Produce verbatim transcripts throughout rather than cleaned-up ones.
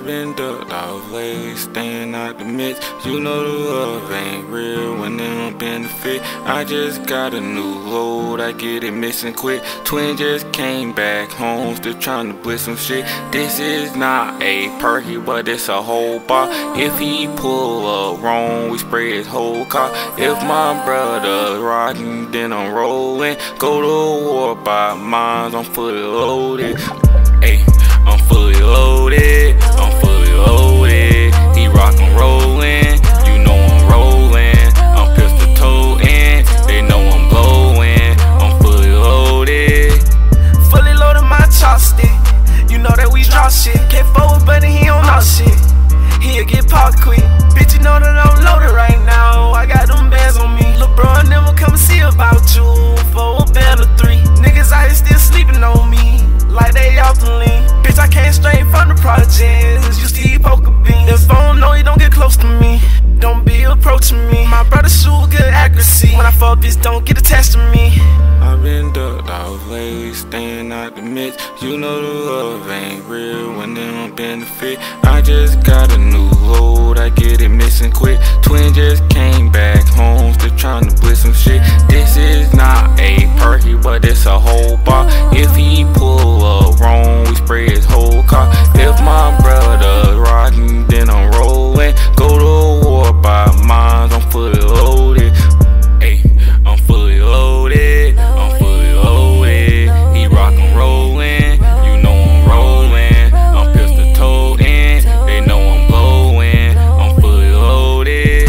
I've been ducked off lately, staying out the mix. You know the love ain't real when they don't benefit. I just got a new load, I get it missing quick. Twin just came back home, still trying to blitz some shit. This is not a perky, but it's a whole bar. If he pull up wrong, we spray his whole car. If my brother riding, then I'm rolling. Go to war by mines, I'm fully loaded. Ayy, I'm fully loaded, I'm fully loaded. He rockin' rollin', you know I'm rollin'. I'm pistol totin', they know I'm blowin'. I'm fully loaded. Fully loaded my chopstick, you know that we drop shit. Can't forward, but he don't know shit. He'll get popped quick. Bitch, you know that I'm loaded right now. I got them bands on me. Lil' bro, I never come and see about you for a band or three. Niggas out here still sleeping on me like they off the lean. Bitch, I came straight from the projects, you still eat poker beans. If I don't know you, don't get close to me. Don't be approaching me. My brother shoot good accuracy. When I fuck, bitch, don't get attached to me. I've been ducked off lately, staying out the mix. You know the love ain't real when they don't benefit. I just got a new load, I get it missing quick. Twin just came back home, still trying to blitz some shit. This is not a perky, but it's a whole bar. If he pull up wrong, we spray his whole car. If my brother riding, then I'm rolling. Go to war by mines, I'm fully loaded. Ayy, I'm fully loaded, I'm fully loaded. He rockin' rollin', you know I'm rollin'. I'm pistol totin', they know I'm blowin'. I'm fully loaded.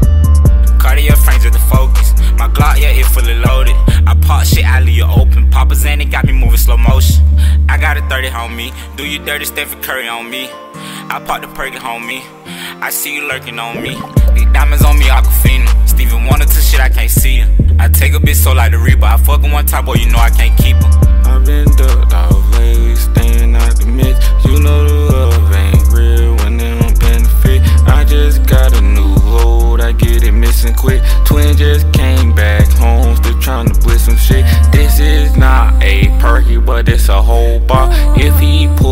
Cardio frames with the focus. My Glock, yeah, it fully loaded. I pop shit, I leave you open. Papa Zanny got me moving slow motion. I got a thirty on me. Do you dirty Stephen Curry on me? I pop the perky on me. I see you lurking on me. These diamonds on me, Aquafina. Steven wanted to shit, I can't see him. I take a bitch so like the Reaper. I fuck him one time, boy, you know I can't keep him. I've been ducked off lately, staying out the mix. You know the love ain't real when they don't benefit. I just got a new load, I get it missing quick. Twin just came back home, still trying to blitz some shit. This is not a perky, but it's a whole bar. If he